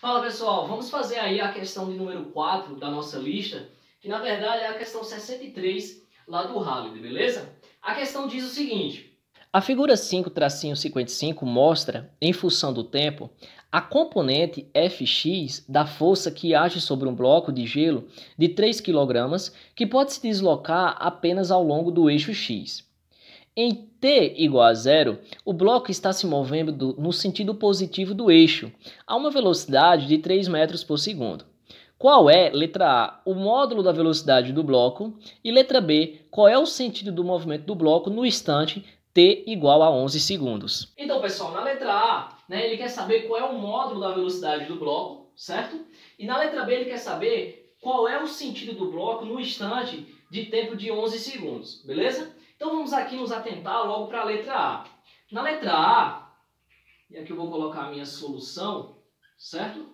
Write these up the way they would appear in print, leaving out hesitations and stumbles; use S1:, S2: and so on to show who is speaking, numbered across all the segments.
S1: Fala pessoal, vamos fazer aí a questão de número 4 da nossa lista, que na verdade é a questão 63 lá do Halliday, beleza? A questão diz o seguinte: a figura 5-55 mostra, em função do tempo, a componente Fx da força que age sobre um bloco de gelo de 3 kg que pode se deslocar apenas ao longo do eixo x. Em t igual a zero, o bloco está se movendo no sentido positivo do eixo, a uma velocidade de 3 metros por segundo. Qual é, letra A, o módulo da velocidade do bloco? E letra B, qual é o sentido do movimento do bloco no instante t igual a 11 segundos? Então, pessoal, na letra A, ele quer saber qual é o módulo da velocidade do bloco, certo? E na letra B ele quer saber qual é o sentido do bloco no instante de tempo de 11 segundos, beleza? Então vamos aqui nos atentar logo para a letra A. Na letra A, e aqui eu vou colocar a minha solução, certo?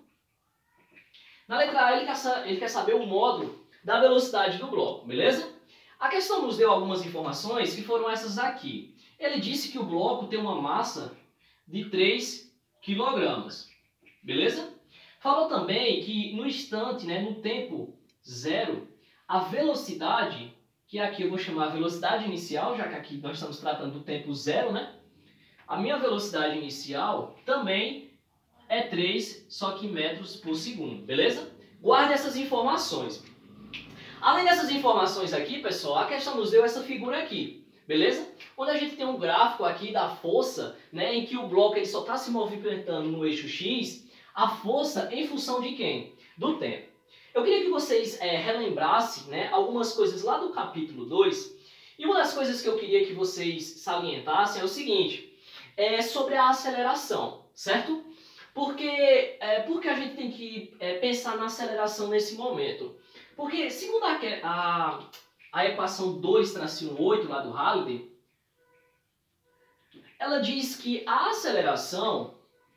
S1: Na letra A ele quer saber o módulo da velocidade do bloco, beleza? A questão nos deu algumas informações que foram essas aqui. Ele disse que o bloco tem uma massa de 3 kg, beleza? Falou também que no instante, no tempo zero, a velocidade, que aqui eu vou chamar a velocidade inicial, já que aqui nós estamos tratando do tempo zero, a minha velocidade inicial também é 3, só que metros por segundo, beleza? Guarde essas informações. Além dessas informações aqui, pessoal, a questão nos deu essa figura aqui, beleza? Onde a gente tem um gráfico aqui da força, em que o bloco ele só está se movimentando no eixo X, a força em função de quem? Do tempo. Eu queria que vocês relembrassem algumas coisas lá do capítulo 2, e uma das coisas que eu queria que vocês salientassem é o seguinte, sobre a aceleração, certo? Porque a gente tem que pensar na aceleração nesse momento? Porque, segundo a equação 2-8 lá do Halliday, ela diz que a aceleração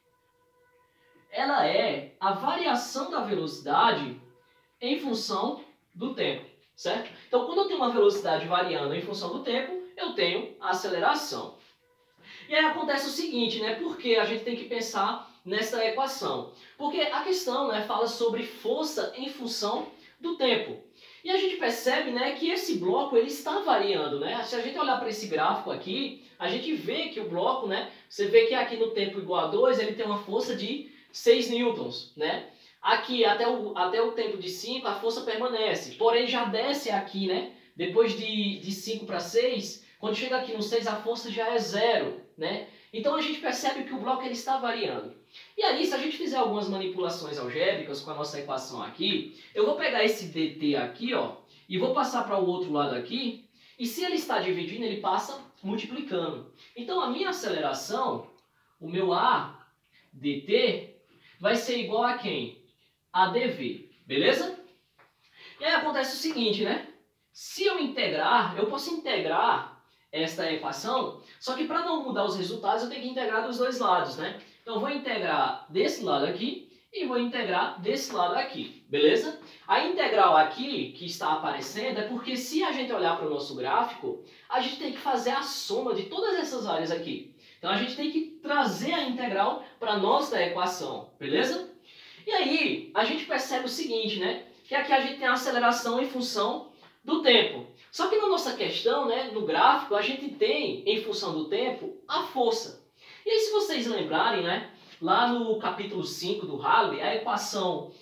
S1: ela é a variação da velocidade em função do tempo, certo? Então, quando eu tenho uma velocidade variando em função do tempo, eu tenho a aceleração. E aí acontece o seguinte, por que a gente tem que pensar nessa equação? Porque a questão fala sobre força em função do tempo. E a gente percebe que esse bloco ele está variando. Se a gente olhar para esse gráfico aqui, a gente vê que o bloco, você vê que aqui no tempo igual a 2, ele tem uma força de 6 newtons. Aqui até o tempo de 5 a força permanece, porém já desce aqui, depois de 5 para 6, quando chega aqui no 6 a força já é zero. Então a gente percebe que o bloco ele está variando. E aí, se a gente fizer algumas manipulações algébricas com a nossa equação aqui, eu vou pegar esse dt aqui, e vou passar para o outro lado aqui, e se ele está dividindo, ele passa multiplicando. Então a minha aceleração, o meu a dt, vai ser igual a quem? A dv, beleza? E aí acontece o seguinte, se eu integrar, eu posso integrar esta equação, só que para não mudar os resultados eu tenho que integrar dos dois lados, Então eu vou integrar desse lado aqui e vou integrar desse lado aqui, beleza? A integral aqui que está aparecendo é porque se a gente olhar para o nosso gráfico, a gente tem que fazer a soma de todas essas áreas aqui. Então a gente tem que trazer a integral para a nossa equação, beleza? E aí a gente percebe o seguinte, que aqui a gente tem a aceleração em função do tempo. Só que na nossa questão, no gráfico, a gente tem, em função do tempo, a força. E aí, se vocês lembrarem, lá no capítulo 5 do Halliday, a equação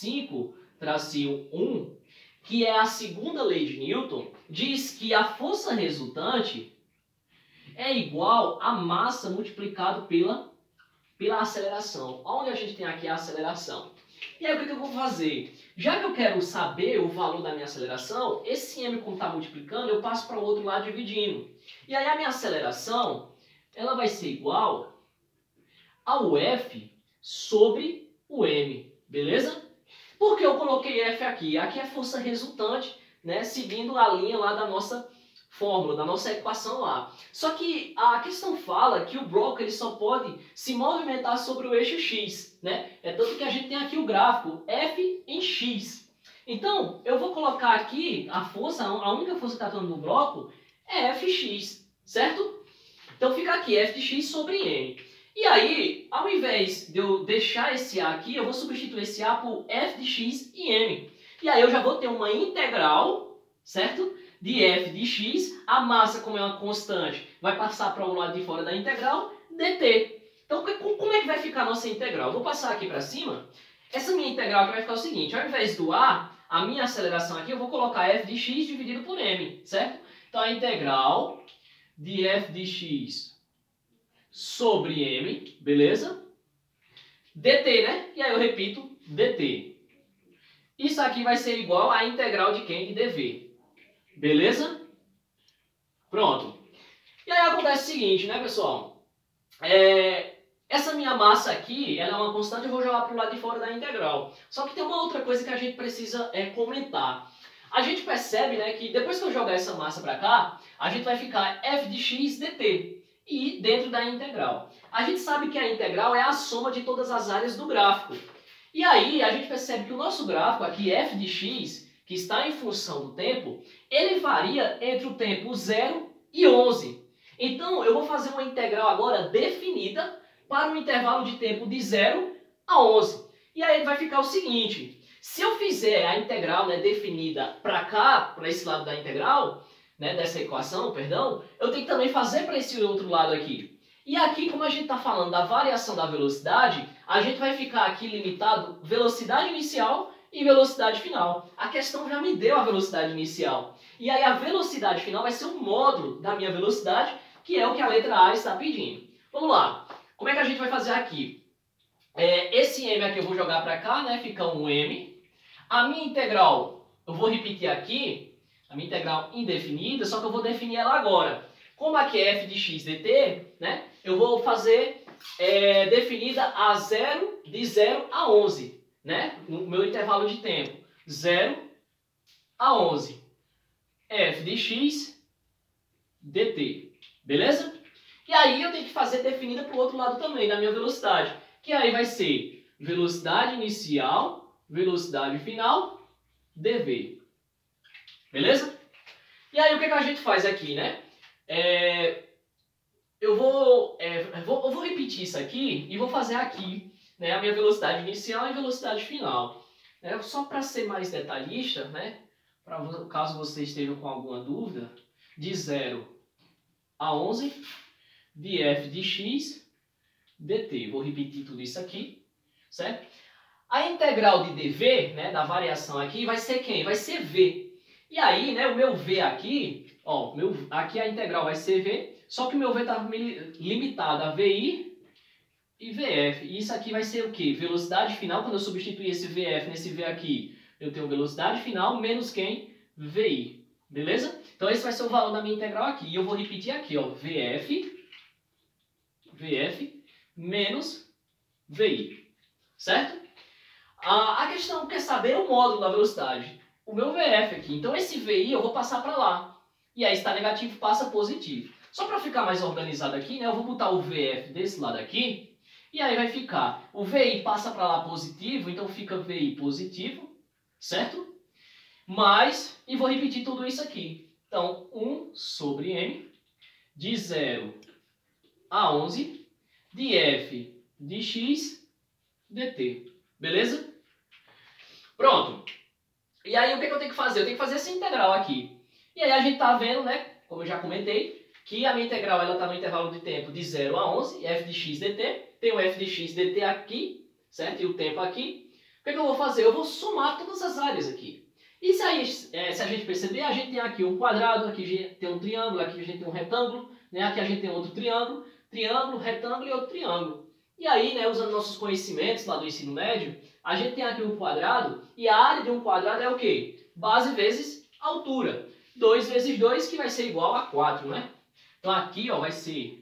S1: 5-1, que é a segunda lei de Newton, diz que a força resultante é igual à massa multiplicado pela aceleração. Onde a gente tem aqui a aceleração? E aí o que eu vou fazer? Já que eu quero saber o valor da minha aceleração, esse m como está multiplicando, eu passo para o outro lado dividindo. E aí a minha aceleração, ela vai ser igual ao f sobre o m, beleza? Por que eu coloquei f aqui? Aqui é força resultante, seguindo a linha lá da nossa fórmula, da nossa equação lá. Só que a questão fala que o bloco ele só pode se movimentar sobre o eixo x, É tanto que a gente tem aqui o gráfico f em x. Então, eu vou colocar aqui a força, a única força que está atuando no bloco é fx, certo? Então fica aqui f de x sobre m. E aí, ao invés de eu deixar esse a aqui, eu vou substituir esse a por f de x e m. E aí eu já vou ter uma integral, certo? De f de x, a massa, como é uma constante, vai passar para o lado de fora da integral, dt. Então, como é que vai ficar a nossa integral? Eu vou passar aqui para cima. Essa minha integral aqui vai ficar o seguinte, ao invés do a minha aceleração aqui, eu vou colocar f de x dividido por m, certo? Então, a integral de f de x sobre m, beleza? dt, né? E aí eu repito, dt. Isso aqui vai ser igual à integral de quem? De dv. Beleza? Pronto. E aí acontece o seguinte, né, pessoal? Essa minha massa aqui, ela é uma constante, eu vou jogar para o lado de fora da integral. Só que tem uma outra coisa que a gente precisa comentar. A gente percebe, né, que depois que eu jogar essa massa para cá, a gente vai ficar f de x dt. E dentro da integral. A gente sabe que a integral é a soma de todas as áreas do gráfico. E aí a gente percebe que o nosso gráfico aqui, f de x, que está em função do tempo, ele varia entre o tempo 0 e 11. Então eu vou fazer uma integral agora definida para um intervalo de tempo de 0 a 11. E aí vai ficar o seguinte, se eu fizer a integral, né, definida para cá, para esse lado da integral, né, dessa equação, perdão, eu tenho que também fazer para esse outro lado aqui. E aqui, como a gente está falando da variação da velocidade, a gente vai ficar aqui limitado velocidade inicial e velocidade final. A questão já me deu a velocidade inicial. E aí a velocidade final vai ser um módulo da minha velocidade, que é o que a letra A está pedindo. Vamos lá. Como é que a gente vai fazer aqui? Esse m aqui eu vou jogar para cá, né? Fica um m. A minha integral, eu vou repetir aqui, a minha integral indefinida, só que eu vou definir ela agora. Como aqui é f de x dt, né, eu vou fazer definida a de 0 a 11, né, no meu intervalo de tempo. 0 a 11. f de x dt. Beleza? E aí eu tenho que fazer definida para o outro lado também, da minha velocidade. Que aí vai ser velocidade inicial, velocidade final, dv. Beleza? E aí o que a gente faz aqui, né? Eu vou repetir isso aqui e vou fazer aqui, né, a minha velocidade inicial e velocidade final. Só para ser mais detalhista, né, caso você esteja com alguma dúvida, de 0 a 11, de f de x dt. Vou repetir tudo isso aqui, certo? A integral de dv, né, da variação aqui, vai ser quem? Vai ser v. E aí, né, o meu v aqui, ó, aqui a integral vai ser v, só que o meu v está limitado a vi e vf. E isso aqui vai ser o quê? Velocidade final, quando eu substituir esse vf nesse v aqui, eu tenho velocidade final menos quem? Vi. Beleza? Então esse vai ser o valor da minha integral aqui. E eu vou repetir aqui, ó, vf menos vi. Certo? A questão quer saber o módulo da velocidade. O meu VF aqui. Então esse VI eu vou passar para lá. E aí está negativo, passa positivo. Só para ficar mais organizado aqui, né, eu vou botar o VF desse lado aqui. E aí vai ficar, o VI passa para lá positivo, então fica VI positivo, certo? Mais, e vou repetir tudo isso aqui. Então, 1 sobre m, de 0 a 11, de f de x dt. Beleza? Pronto. E aí o que eu tenho que fazer? Eu tenho que fazer essa integral aqui. E aí a gente está vendo, né, como eu já comentei, que a minha integral está no intervalo de tempo de 0 a 11, f de x dt. Tem o f de x dt aqui, certo? E o tempo aqui. O que eu vou fazer? Eu vou somar todas as áreas aqui. E se a gente perceber, a gente tem aqui um quadrado, aqui a gente tem um triângulo, aqui a gente tem um retângulo, né? Aqui a gente tem outro triângulo, retângulo e outro triângulo. E aí, né, usando nossos conhecimentos lá do ensino médio, a gente tem aqui um quadrado, e a área de um quadrado é o quê? Base vezes altura. 2 vezes 2, que vai ser igual a 4, né? Então aqui, ó, vai ser...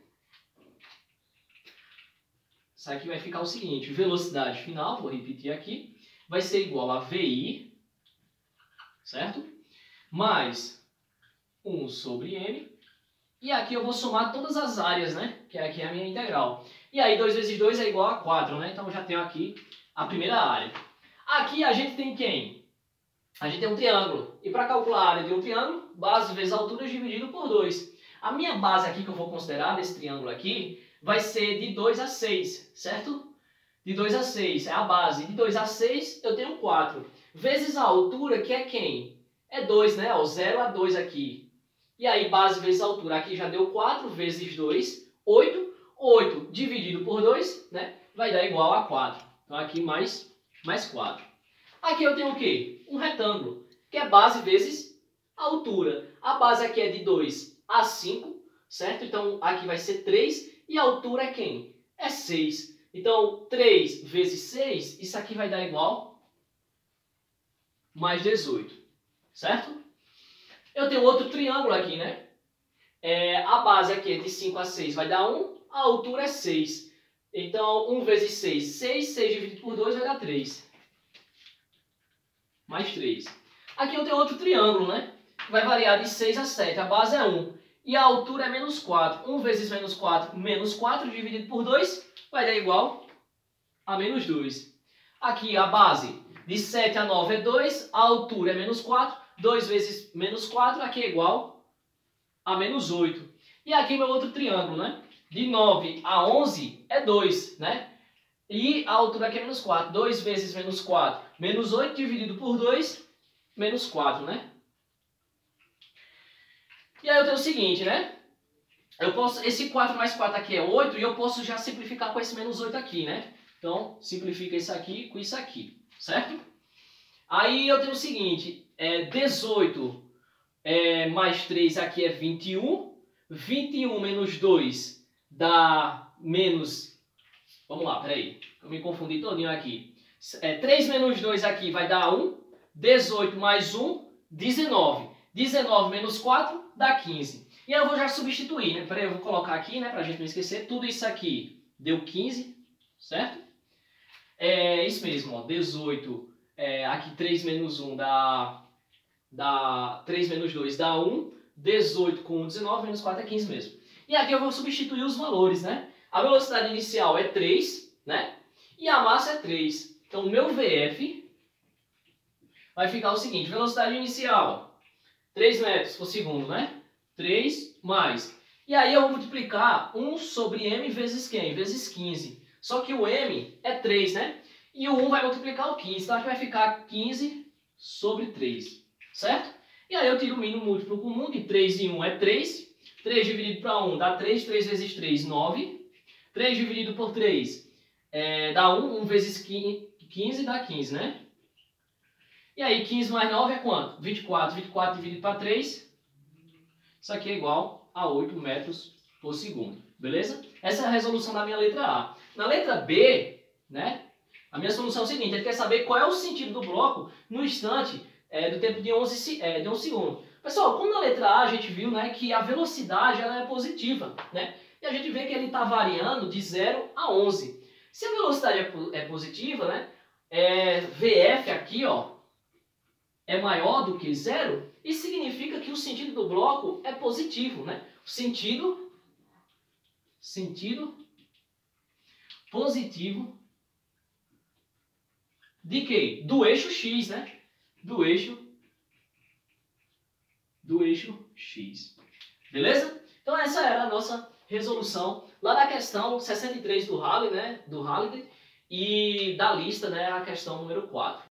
S1: Isso aqui vai ficar o seguinte, velocidade final, vou repetir aqui, vai ser igual a VI, certo? Mais 1 sobre m. E aqui eu vou somar todas as áreas, né? Que aqui é a minha integral. E aí 2 vezes 2 é igual a 4, né? Então eu já tenho aqui a primeira área. Aqui a gente tem quem? A gente tem um triângulo. E para calcular a área de um triângulo, base vezes altura dividido por 2. A minha base aqui que eu vou considerar desse triângulo aqui vai ser de 2 a 6, certo? De 2 a 6 é a base. De 2 a 6 eu tenho 4. Vezes a altura, que é quem? É 2, né? Ó, 0 a 2 aqui. E aí, base vezes a altura. Aqui já deu 4 vezes 2, 8. 8 dividido por 2, né? Vai dar igual a 4. Então, aqui mais 4. Aqui eu tenho o quê? Um retângulo, que é base vezes a altura. A base aqui é de 2 a 5, certo? Então, aqui vai ser 3. E a altura é quem? É 6. Então, 3 vezes 6, isso aqui vai dar igual mais 18, certo? Eu tenho outro triângulo aqui, né? A base aqui é de 5 a 6, vai dar 1. A altura é 6. Então, 1 vezes 6, 6. 6 dividido por 2 vai dar 3. Mais 3. Aqui eu tenho outro triângulo, né? Vai variar de 6 a 7. A base é 1. E a altura é menos 4. 1 vezes menos 4, menos 4 dividido por 2 vai dar igual a menos 2. Aqui a base de 7 a 9 é 2. A altura é menos 4. 2 vezes menos 4, aqui é igual a menos 8. E aqui meu outro triângulo, né? De 9 a 11 é 2, né? E a altura aqui é menos 4. 2 vezes menos 4, menos 8 dividido por 2, menos 4, né? E aí eu tenho o seguinte, né? Eu posso, esse 4 mais 4 aqui é 8 e eu posso já simplificar com esse menos 8 aqui, né? Então, simplifica isso aqui com isso aqui, certo? Aí eu tenho o seguinte, 18 mais 3 aqui é 21. 21 menos 2 dá menos... Vamos lá, peraí. Eu me confundi todinho aqui. 3 menos 2 aqui vai dar 1. 18 mais 1, 19. 19 menos 4 dá 15. E aí eu vou já substituir, né? Peraí, eu vou colocar aqui, né? Pra gente não esquecer. Tudo isso aqui deu 15, certo? Isso mesmo, ó. 18, aqui 3 menos 1 dá 3 menos 2 dá 1. 18 com 19 menos 4 é 15 mesmo. E aqui eu vou substituir os valores, né? A velocidade inicial é 3, né? E a massa é 3. Então, o meu VF vai ficar o seguinte. Velocidade inicial, 3 metros por segundo, né? 3 mais. E aí eu vou multiplicar 1 sobre m vezes quem? Vezes 15. Só que o m é 3, né? E o 1 vai multiplicar o 15. Então, aqui vai ficar 15 sobre 3, certo? E aí eu tiro o mínimo múltiplo comum, de 3 e 1 é 3. 3 dividido para 1 dá 3. 3 vezes 3, 9. 3 dividido por 3 dá 1. 1 vezes 15 dá 15, né? E aí 15 mais 9 é quanto? 24. 24 dividido para 3. Isso aqui é igual a 8 metros por segundo. Beleza? Essa é a resolução da minha letra A. Na letra B, né? A minha solução é o seguinte. Ele quer saber qual é o sentido do bloco no instante do tempo de 1 segundo. Pessoal, como na letra A a gente viu, né, que a velocidade ela é positiva, né? E a gente vê que ele está variando de 0 a 11. Se a velocidade é positiva, né, VF aqui, ó, é maior do que 0, isso significa que o sentido do bloco é positivo, né? O sentido positivo de quê? Do eixo X, né? Do eixo X. Beleza? Então essa era a nossa resolução lá da questão 63 do Halliday, né? E da lista, né? A questão número 4.